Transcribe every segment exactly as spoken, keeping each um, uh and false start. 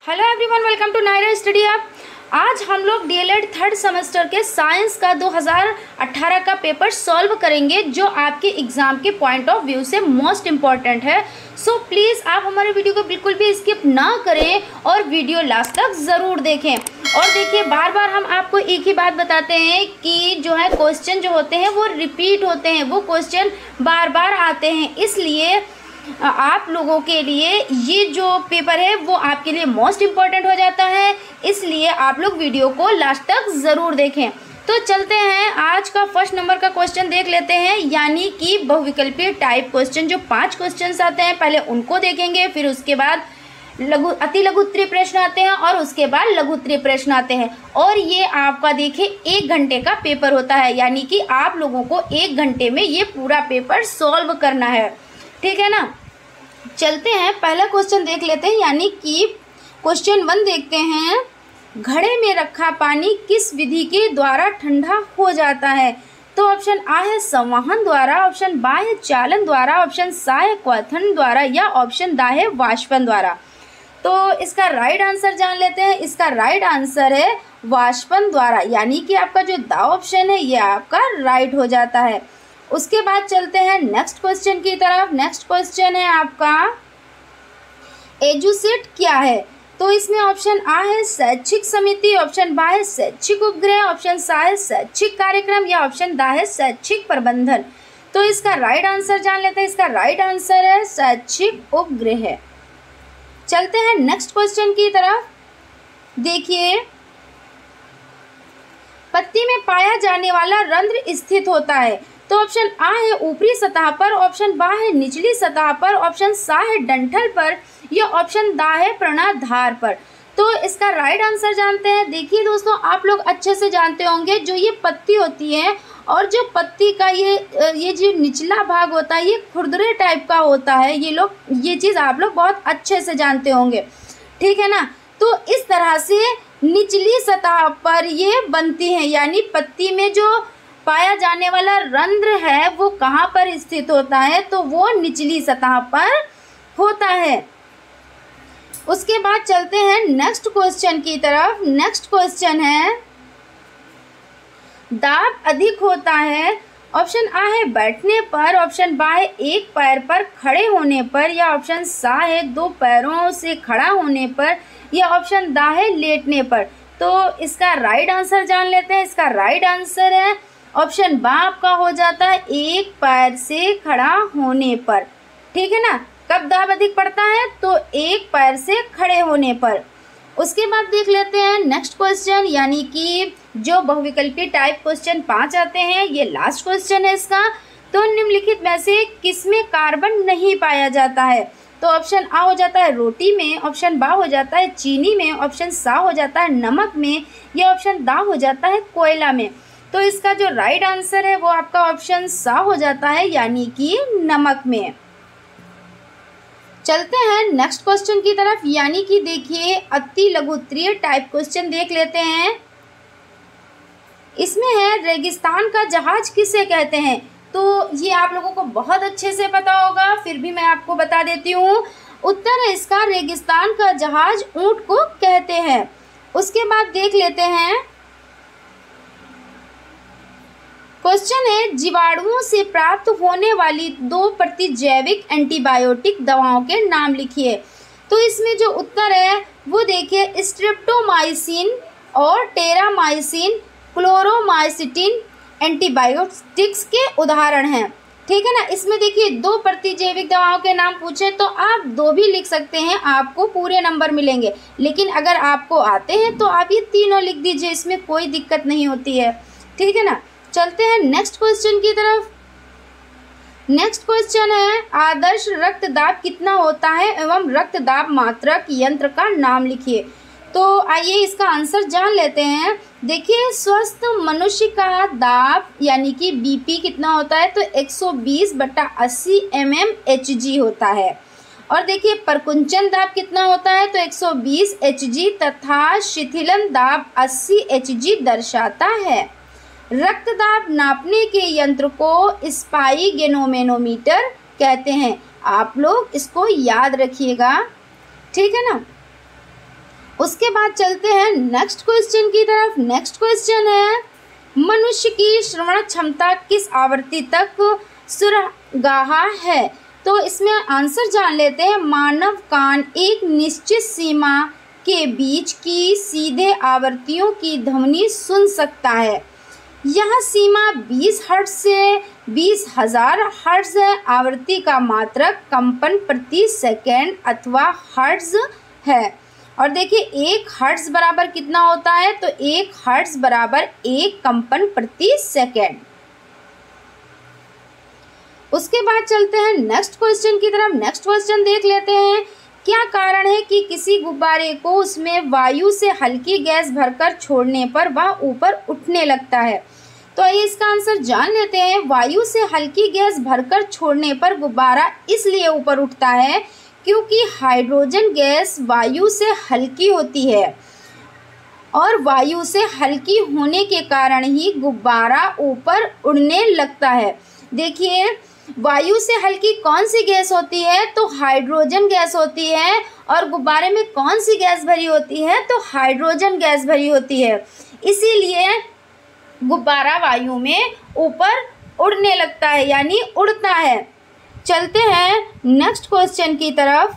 Hello everyone, welcome to Naira study app. आज हम लोग डीएलएड थर्ड सेमेस्टर के साइंस का दो हज़ार अठारह का पेपर सॉल्व करेंगे, जो आपके एग्ज़ाम के पॉइंट ऑफ व्यू से मोस्ट इम्पॉर्टेंट है। सो so, प्लीज़ आप हमारे वीडियो को बिल्कुल भी स्किप ना करें और वीडियो लास्ट तक ज़रूर देखें। और देखिए, बार बार हम आपको एक ही बात बताते हैं कि जो है क्वेश्चन जो होते हैं वो रिपीट होते हैं, वो क्वेश्चन बार बार आते हैं। इसलिए आप लोगों के लिए ये जो पेपर है वो आपके लिए मोस्ट इम्पॉर्टेंट हो जाता है, इसलिए आप लोग वीडियो को लास्ट तक ज़रूर देखें। तो चलते हैं, आज का फर्स्ट नंबर का क्वेश्चन देख लेते हैं, यानी कि बहुविकल्पीय टाइप क्वेश्चन। जो पांच क्वेश्चंस आते हैं पहले उनको देखेंगे, फिर उसके बाद लघु अति लघु उत्तरीय प्रश्न आते हैं और उसके बाद लघु उत्तरीय प्रश्न आते हैं। और ये आपका देखिए एक घंटे का पेपर होता है, यानी कि आप लोगों को एक घंटे में ये पूरा पेपर सॉल्व करना है, ठीक है ना। चलते हैं, पहला क्वेश्चन देख लेते हैं, यानी कि क्वेश्चन वन देखते हैं। घड़े में रखा पानी किस विधि के द्वारा ठंडा हो जाता है? तो ऑप्शन आ है संवहन द्वारा, ऑप्शन बा है चालन द्वारा, ऑप्शन सा है क्वथन द्वारा, या ऑप्शन दा है वाष्पन द्वारा। तो इसका राइट आंसर जान लेते हैं। इसका राइट आंसर है वाष्पन द्वारा, यानी कि आपका जो दा ऑप्शन है ये आपका राइट हो जाता है। उसके बाद चलते हैं नेक्स्ट क्वेश्चन की तरफ। नेक्स्ट क्वेश्चन है आपका, एजुसेट क्या है? तो इसमें ऑप्शन आ है शैक्षिक समिति, ऑप्शन बा है शैक्षिक उपग्रह, ऑप्शन सा है शैक्षिक कार्यक्रम, या ऑप्शन दा है शैक्षिक प्रबंधन। तो इसका राइट आंसर जान लेते हैं। इसका राइट आंसर है शैक्षिक उपग्रह। चलते हैं नेक्स्ट क्वेश्चन की तरफ। देखिए, पत्ती में पाया जाने वाला रंध्र स्थित होता है। तो ऑप्शन आ है ऊपरी सतह पर, ऑप्शन बा है निचली सतह पर, ऑप्शन सा है डंठल पर, या ऑप्शन दा है प्रणाधार पर। तो इसका राइट आंसर जानते हैं। देखिए दोस्तों, आप लोग अच्छे से जानते होंगे, जो ये पत्ती होती है और जो पत्ती का ये ये जो निचला भाग होता है ये खुरदरे टाइप का होता है। ये लोग ये चीज़ आप लोग बहुत अच्छे से जानते होंगे, ठीक है ना। तो इस तरह से निचली सतह पर ये बनती है, यानी पत्ती में जो पाया जाने वाला रंध्र है वो कहाँ पर स्थित होता है? तो वो निचली सतह पर होता है। उसके बाद चलते हैं नेक्स्ट क्वेश्चन की तरफ। नेक्स्ट क्वेश्चन है, दाब अधिक होता है। ऑप्शन आ है बैठने पर, ऑप्शन बा है एक पैर पर खड़े होने पर, या ऑप्शन सा है दो पैरों से खड़ा होने पर, या ऑप्शन दा है लेटने पर। तो इसका राइट आंसर जान लेते हैं। इसका राइट आंसर है ऑप्शन बा आपका हो जाता है एक पैर से खड़ा होने पर, ठीक है ना। कब दाब अधिक पड़ता है? तो एक पैर से खड़े होने पर। उसके बाद देख लेते हैं नेक्स्ट क्वेश्चन, यानी कि जो बहुविकल्पीय टाइप क्वेश्चन पाँच आते हैं, ये लास्ट क्वेश्चन है इसका। तो निम्नलिखित में से किसमें कार्बन नहीं पाया जाता है? तो ऑप्शन आ हो जाता है रोटी में, ऑप्शन बा हो जाता है चीनी में, ऑप्शन सा हो जाता है नमक में, या ऑप्शन दा हो जाता है कोयला में। तो इसका जो राइट आंसर है वो आपका ऑप्शन सा हो जाता है, यानी कि नमक में। चलते हैं नेक्स्ट क्वेश्चन की तरफ, यानी कि देखिए अति लघु उत्तरीय टाइप क्वेश्चन देख लेते हैं। इसमें है, रेगिस्तान का जहाज किसे कहते हैं? तो ये आप लोगों को बहुत अच्छे से पता होगा, फिर भी मैं आपको बता देती हूँ। उत्तर है इसका, रेगिस्तान का जहाज ऊंट को कहते हैं। उसके बाद देख लेते हैं, क्वेश्चन है, जीवाणुओं से प्राप्त होने वाली दो प्रतिजैविक एंटीबायोटिक दवाओं के नाम लिखिए। तो इसमें जो उत्तर है वो देखिए, स्ट्रेप्टोमाइसिन और टेरामाइसिन क्लोरोमाइसिटिन एंटीबायोटिक्स के उदाहरण हैं, ठीक है ना। इसमें देखिए दो प्रतिजैविक दवाओं के नाम पूछे तो आप दो भी लिख सकते हैं, आपको पूरे नंबर मिलेंगे। लेकिन अगर आपको आते हैं तो आप ये तीनों लिख दीजिए, इसमें कोई दिक्कत नहीं होती है, ठीक है ना। चलते हैं नेक्स्ट क्वेश्चन की तरफ। नेक्स्ट क्वेश्चन है, आदर्श रक्तदाब कितना होता है एवं रक्तदाब मात्रक यंत्र का नाम लिखिए। तो आइए इसका आंसर जान लेते हैं। देखिए, स्वस्थ मनुष्य का दाब यानी कि बीपी कितना होता है? तो एक सौ बीस बटा अस्सी एम एम एच जी होता है। और देखिए परकुंचन दाब कितना होता है? तो एक सौ बीस एच जी तथा शिथिलन दाब अस्सी एच जी दर्शाता है। रक्तदाब नापने के यंत्र को स्पाइगेनोमेनोमीटर कहते हैं। आप लोग इसको याद रखिएगा, ठीक है ना। उसके बाद चलते हैं नेक्स्ट क्वेश्चन की तरफ। नेक्स्ट क्वेश्चन है, मनुष्य की श्रवण क्षमता किस आवृत्ति तक सुरागाह है? तो इसमें आंसर जान लेते हैं। मानव कान एक निश्चित सीमा के बीच की सीधे आवृत्तियों की ध्वनि सुन सकता है। यह सीमा बीस हर्ट्ज से बीस हजार हर्ट्ज है। आवृत्ति का मात्रक कंपन प्रति सेकंड अथवा हर्ट्ज है। और देखिए एक हर्ट्ज बराबर कितना होता है? तो एक हर्ट्ज बराबर एक कंपन प्रति सेकंड। उसके बाद चलते हैं नेक्स्ट क्वेश्चन की तरफ। नेक्स्ट क्वेश्चन देख लेते हैं। क्या कारण है कि किसी गुब्बारे को उसमें वायु से हल्की गैस भरकर छोड़ने पर वह ऊपर उठने लगता है? तो आइए इसका आंसर जान लेते हैं। वायु से हल्की गैस भरकर छोड़ने पर गुब्बारा इसलिए ऊपर उठता है क्योंकि हाइड्रोजन गैस वायु से हल्की होती है और वायु से हल्की होने के कारण ही गुब्बारा ऊपर उड़ने लगता है। देखिए वायु से हल्की कौन सी गैस होती है? तो हाइड्रोजन गैस होती है। और गुब्बारे में कौन सी गैस भरी होती है? तो हाइड्रोजन गैस भरी होती है। इसीलिए गुब्बारा वायु में ऊपर उड़ने लगता है यानी उड़ता है। चलते हैं नेक्स्ट क्वेश्चन की तरफ।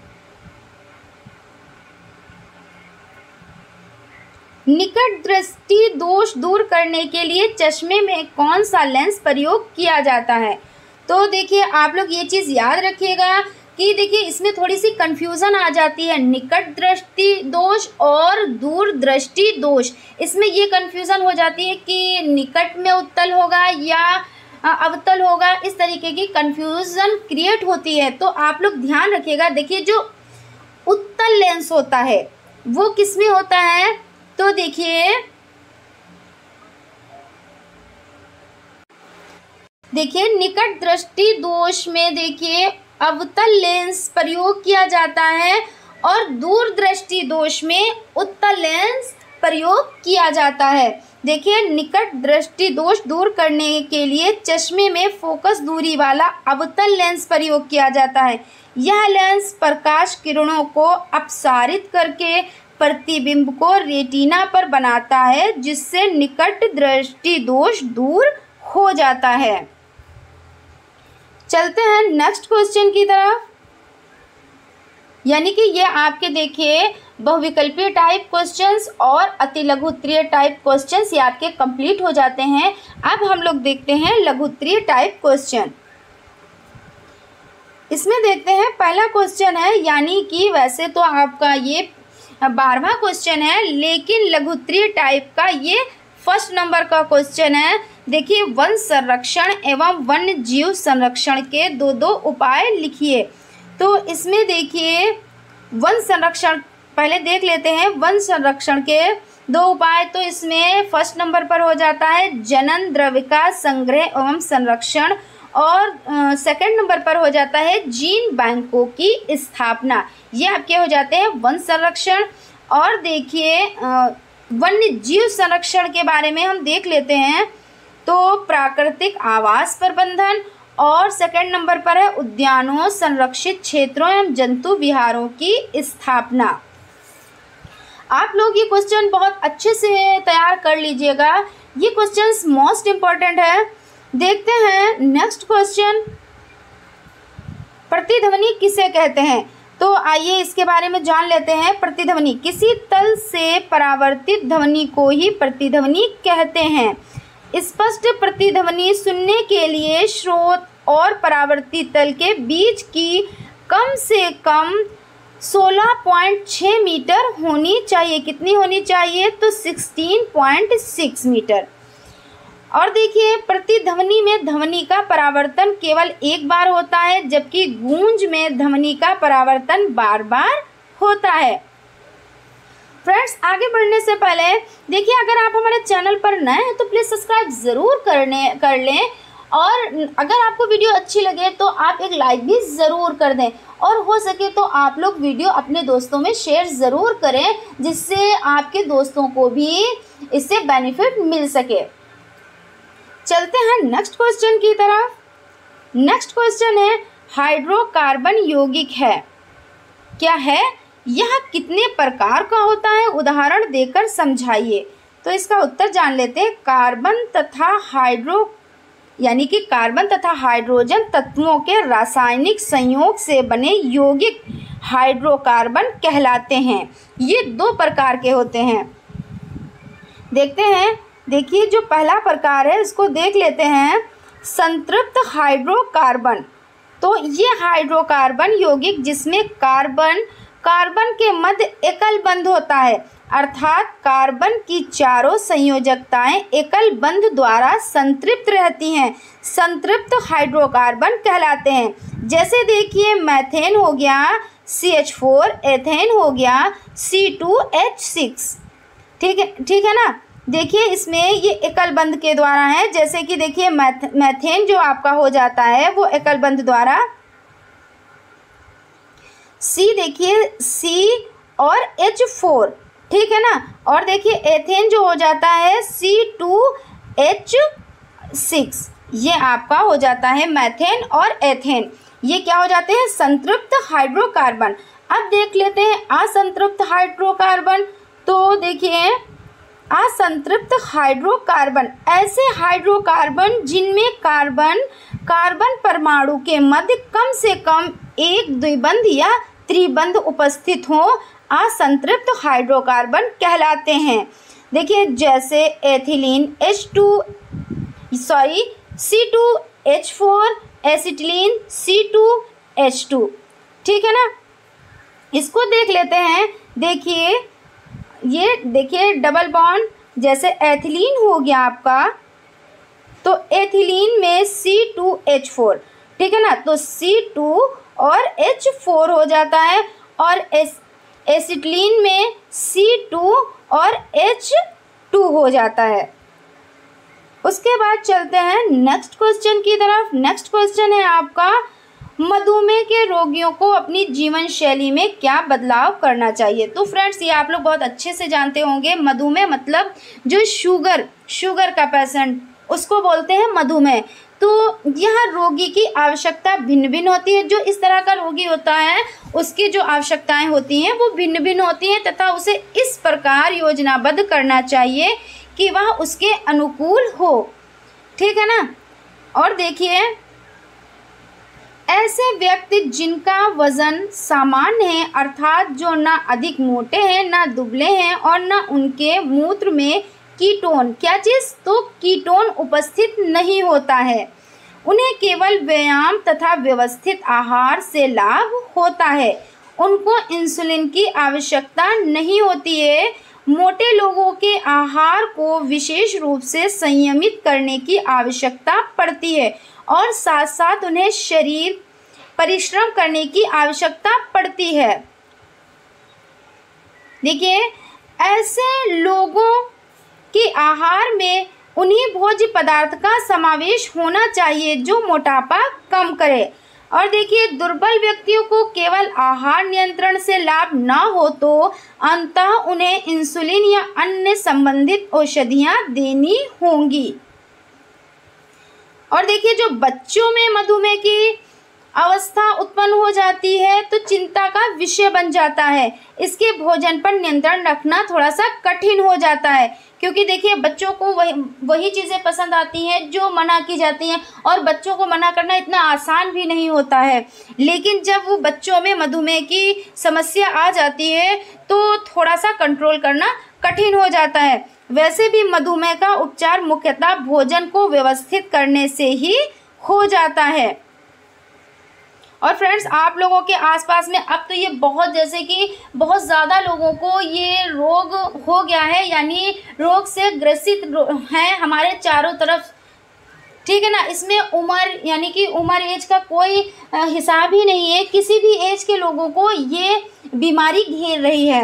निकट दृष्टि दोष दूर करने के लिए चश्मे में कौन सा लेंस प्रयोग किया जाता है? तो देखिए आप लोग ये चीज़ याद रखिएगा कि देखिए इसमें थोड़ी सी कंफ्यूजन आ जाती है। निकट दृष्टि दोष और दूर दृष्टि दोष, इसमें ये कंफ्यूजन हो जाती है कि निकट में उत्तल होगा या अवतल होगा, इस तरीके की कंफ्यूजन क्रिएट होती है। तो आप लोग ध्यान रखिएगा। देखिए जो उत्तल लेंस होता है वो किस में होता है? तो देखिए देखिए निकट दृष्टि दोष में देखिए अवतल लेंस प्रयोग किया जाता है और दूर दृष्टि दोष में उत्तल लेंस प्रयोग किया जाता है। देखिए निकट दृष्टि दोष दूर करने के लिए चश्मे में फोकस दूरी वाला अवतल लेंस प्रयोग किया जाता है। यह लेंस प्रकाश किरणों को अपसारित करके प्रतिबिंब को रेटिना पर बनाता है जिससे निकट दृष्टि दोष दूर हो जाता है। चलते हैं नेक्स्ट क्वेश्चन की तरफ। यानी कि ये आपके देखिए बहुविकल्पीय टाइप क्वेश्चंस और अति लघुत्तरीय टाइप क्वेश्चंस ये आपके कंप्लीट हो जाते हैं। अब हम लोग देखते हैं लघुत्तरीय टाइप क्वेश्चन। इसमें देखते हैं पहला क्वेश्चन है, यानी कि वैसे तो आपका ये बारहवां क्वेश्चन है लेकिन लघुत्तरीय टाइप का ये फर्स्ट नंबर का क्वेश्चन है। देखिए वन संरक्षण एवं वन्य जीव संरक्षण के दो दो उपाय लिखिए। तो इसमें देखिए वन संरक्षण पहले देख लेते हैं। वन संरक्षण के दो उपाय, तो इसमें फर्स्ट नंबर पर हो जाता है जनन द्रव्य का संग्रह एवं संरक्षण और सेकंड नंबर पर हो जाता है जीन बैंकों की स्थापना। ये आपके हो जाते हैं वन संरक्षण। और देखिए वन्य जीव संरक्षण के बारे में हम देख लेते हैं। तो प्राकृतिक आवास प्रबंधन और सेकंड नंबर पर है उद्यानों, संरक्षित क्षेत्रों एवं जंतु विहारों की स्थापना। आप लोग ये क्वेश्चन बहुत अच्छे से तैयार कर लीजिएगा, ये क्वेश्चंस मोस्ट इम्पॉर्टेंट है। देखते हैं नेक्स्ट क्वेश्चन, प्रतिध्वनि किसे कहते हैं? तो आइए इसके बारे में जान लेते हैं। प्रतिध्वनि किसी तल से परावर्तित ध्वनि को ही प्रतिध्वनि कहते हैं। स्पष्ट प्रतिध्वनि सुनने के लिए स्रोत और परावर्तित तल के बीच की कम से कम सोलह पॉइंट छह मीटर होनी चाहिए। कितनी होनी चाहिए? तो सोलह पॉइंट छह मीटर। और देखिए प्रतिध्वनि में ध्वनि का परावर्तन केवल एक बार होता है जबकि गूंज में ध्वनि का परावर्तन बार बार होता है। फ्रेंड्स आगे बढ़ने से पहले देखिए अगर आप हमारे चैनल पर नए हैं तो प्लीज़ सब्सक्राइब ज़रूर करने कर लें और अगर आपको वीडियो अच्छी लगे तो आप एक लाइक भी ज़रूर कर दें और हो सके तो आप लोग वीडियो अपने दोस्तों में शेयर ज़रूर करें जिससे आपके दोस्तों को भी इससे बेनिफिट मिल सके। चलते हैं नेक्स्ट क्वेश्चन की तरफ। नेक्स्ट क्वेश्चन है हाइड्रोकार्बन यौगिक है क्या है? यह कितने प्रकार का होता है, उदाहरण देकर समझाइए। तो इसका उत्तर जान लेते हैं। कार्बन तथा हाइड्रो यानी कि कार्बन तथा हाइड्रोजन तत्वों के रासायनिक संयोग से बने यौगिक हाइड्रोकार्बन कहलाते हैं। ये दो प्रकार के होते हैं। देखते हैं, देखिए जो पहला प्रकार है इसको देख लेते हैं, संतृप्त हाइड्रोकार्बन। तो ये हाइड्रोकार्बन यौगिक जिसमें कार्बन कार्बन के मध्य एकल बंध होता है, अर्थात कार्बन की चारों संयोजकताएं एकल बंध द्वारा संतृप्त रहती हैं, संतृप्त हाइड्रोकार्बन कहलाते हैं। जैसे देखिए मैथेन हो गया सी एच फोर, एथेन हो गया सी टू एच सिक्स। ठीक है, ठीक है ना। देखिए इसमें ये एकल बंध के द्वारा है। जैसे कि देखिए मैथ मैथेन जो आपका हो जाता है वो एकल बंध द्वारा, सी देखिए सी और एच फोर, ठीक है ना। और देखिए एथेन जो हो जाता है सी टू एच सिक्स, ये आपका हो जाता है मैथेन और एथेन। ये क्या हो जाते हैं, संतृप्त हाइड्रोकार्बन। अब देख लेते हैं असंतृप्त हाइड्रोकार्बन। तो देखिए असंतृप्त हाइड्रोकार्बन ऐसे हाइड्रोकार्बन जिनमें कार्बन कार्बन परमाणु के मध्य कम से कम एक द्विबंध या त्रिबंध उपस्थित हो, असंतृप्त हाइड्रोकार्बन कहलाते हैं। देखिए जैसे ethylene H two sorry C two H four, acetylene C two H two, ठीक है ना। इसको देख लेते हैं। देखिए ये देखिए डबल बॉन्ड, जैसे एथिलीन हो गया आपका, तो एथिलीन में सी टू एच फोर, ठीक है ना। तो सी टू और एच फोर हो जाता है, और एस एसिटिलीन में सी टू और एच टू हो जाता है। उसके बाद चलते हैं नेक्स्ट क्वेश्चन की तरफ। नेक्स्ट क्वेश्चन है आपका, मधुमेह के रोगियों को अपनी जीवन शैली में क्या बदलाव करना चाहिए। तो फ्रेंड्स ये आप लोग बहुत अच्छे से जानते होंगे, मधुमेह मतलब जो शुगर शुगर का पेशेंट उसको बोलते हैं मधुमेह। तो यह रोगी की आवश्यकता भिन्न भिन्न होती है। जो इस तरह का रोगी होता है उसकी जो आवश्यकताएं होती हैं वो भिन्न भिन्न होती हैं, तथा उसे इस प्रकार योजनाबद्ध करना चाहिए कि वह उसके अनुकूल हो, ठीक है ना। और देखिए ऐसे व्यक्ति जिनका वजन सामान्य है, अर्थात जो ना अधिक मोटे हैं ना दुबले हैं, और ना उनके मूत्र में कीटोन क्या चीज़ तो कीटोन उपस्थित नहीं होता है, उन्हें केवल व्यायाम तथा व्यवस्थित आहार से लाभ होता है। उनको इंसुलिन की आवश्यकता नहीं होती है। मोटे लोगों के आहार को विशेष रूप से संयमित करने की आवश्यकता पड़ती है, और साथ साथ उन्हें शरीर परिश्रम करने की आवश्यकता पड़ती है। देखिए ऐसे लोगों के आहार में उन्हीं भोज्य पदार्थ का समावेश होना चाहिए जो मोटापा कम करे। और देखिए दुर्बल व्यक्तियों को केवल आहार नियंत्रण से लाभ ना हो तो अंततः उन्हें इंसुलिन या अन्य संबंधित औषधियां देनी होंगी। और देखिए जो बच्चों में मधुमेह की अवस्था उत्पन्न हो जाती है तो चिंता का विषय बन जाता है। इसके भोजन पर नियंत्रण रखना थोड़ा सा कठिन हो जाता है, क्योंकि देखिए बच्चों को वही वही चीज़ें पसंद आती हैं जो मना की जाती हैं, और बच्चों को मना करना इतना आसान भी नहीं होता है। लेकिन जब वो बच्चों में मधुमेह की समस्या आ जाती है तो थोड़ा सा कंट्रोल करना कठिन हो जाता है। वैसे भी मधुमेह का उपचार मुख्यतः भोजन को व्यवस्थित करने से ही हो जाता है। और फ्रेंड्स आप लोगों के आसपास में अब तो ये बहुत जैसे कि बहुत ज़्यादा लोगों को ये रोग हो गया है, यानी रोग से ग्रसित हैं हमारे चारों तरफ, ठीक है ना। इसमें उम्र यानी कि उम्र एज का कोई हिसाब ही नहीं है, किसी भी एज के लोगों को ये बीमारी घेर रही है।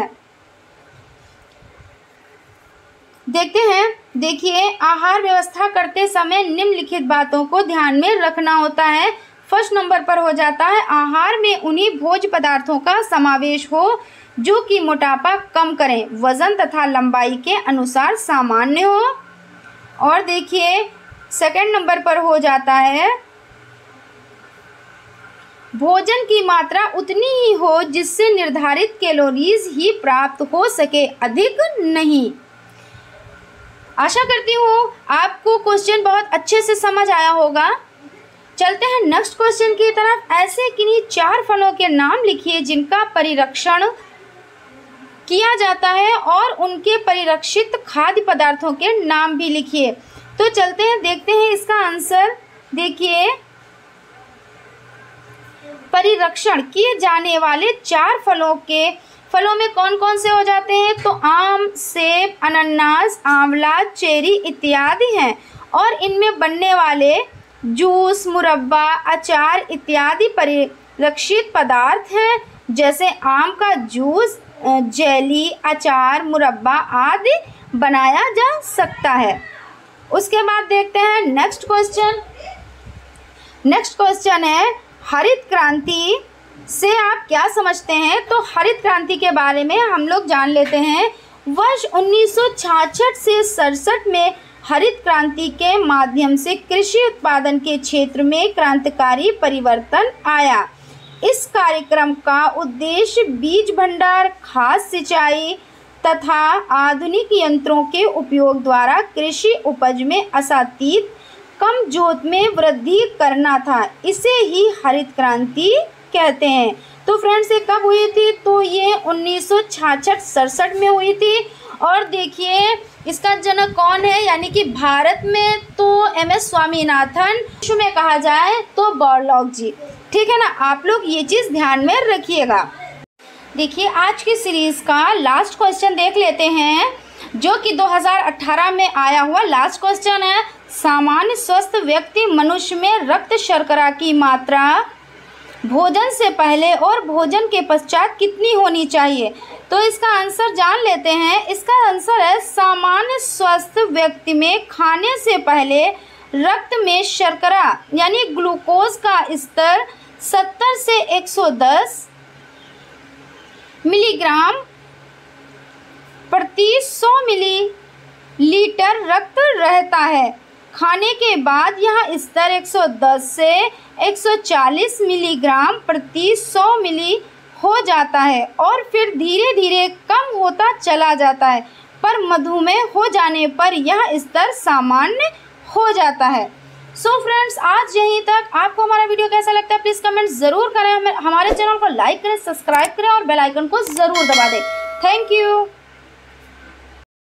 देखते हैं, देखिए आहार व्यवस्था करते समय निम्नलिखित बातों को ध्यान में रखना होता है। फर्स्ट नंबर पर हो जाता है आहार में उन्हीं भोज्य पदार्थों का समावेश हो जो कि मोटापा कम करें, वजन तथा लंबाई के अनुसार सामान्य हो। और देखिए सेकंड नंबर पर हो जाता है भोजन की मात्रा उतनी ही हो जिससे निर्धारित कैलोरीज ही प्राप्त हो सके, अधिक नहीं। आशा करती हूँ आपको क्वेश्चन बहुत अच्छे से समझ आया होगा। चलते हैं नेक्स्ट क्वेश्चन की तरफ। ऐसे किन्हीं चार फलों के नाम लिखिए जिनका परिरक्षण किया जाता है और उनके परिरक्षित खाद्य पदार्थों के नाम भी लिखिए। तो चलते हैं, देखते हैं इसका आंसर। देखिए, परिरक्षण किए जाने वाले चार फलों के फलों में कौन कौन से हो जाते हैं? तो आम, सेब, अनानास, आंवला, चेरी इत्यादि हैं। और इनमें बनने वाले जूस, मुरब्बा, अचार इत्यादि परिरक्षित पदार्थ हैं। जैसे आम का जूस, जेली, अचार, मुरब्बा आदि बनाया जा सकता है। उसके बाद देखते हैं नेक्स्ट क्वेश्चन। नेक्स्ट क्वेश्चन है, हरित क्रांति से आप क्या समझते हैं? तो हरित क्रांति के बारे में हम लोग जान लेते हैं। वर्ष उन्नीस सौ छियासठ से सड़सठ में हरित क्रांति के माध्यम से कृषि उत्पादन के क्षेत्र में क्रांतिकारी परिवर्तन आया। इस कार्यक्रम का उद्देश्य बीज भंडार, खाद सिंचाई तथा आधुनिक यंत्रों के उपयोग द्वारा कृषि उपज में आसातीत कम जोत में वृद्धि करना था। इसे ही हरित क्रांति कहते हैं। तो फ्रेंड्स, ये कब हुई थी? तो ये उन्नीस सौ छियासठ सड़सठ में हुई थी। और देखिए, इसका जनक कौन है? यानी कि भारत में तो एम एस स्वामीनाथन, विश्व में कहा जाए तो बोरलॉग जी। ठीक है ना, आप लोग ये चीज़ ध्यान में रखिएगा। देखिए, आज की सीरीज़ का लास्ट क्वेश्चन देख लेते हैं, जो कि दो हज़ार अठारह में आया हुआ लास्ट क्वेश्चन है। सामान्य स्वस्थ व्यक्ति मनुष्य में रक्त शर्करा की मात्रा भोजन से पहले और भोजन के पश्चात कितनी होनी चाहिए? तो इसका आंसर जान लेते हैं। इसका आंसर है, सामान्य स्वस्थ व्यक्ति में खाने से पहले रक्त में शर्करा यानी ग्लूकोज का स्तर सत्तर से एक सौ दस मिलीग्राम प्रति सौ मिलीलीटर रक्त रहता है। खाने के बाद यह स्तर एक सौ दस से एक सौ चालीस मिलीग्राम प्रति सौ मिली हो जाता है और फिर धीरे धीरे कम होता चला जाता है, पर मधुमेह हो जाने पर यह स्तर सामान्य हो जाता है। सो so फ्रेंड्स, आज यहीं तक। आपको हमारा वीडियो कैसा लगता है प्लीज़ कमेंट ज़रूर करें। हमारे चैनल को लाइक करें, सब्सक्राइब करें और बेल आइकन को ज़रूर दबा दें। Thank you.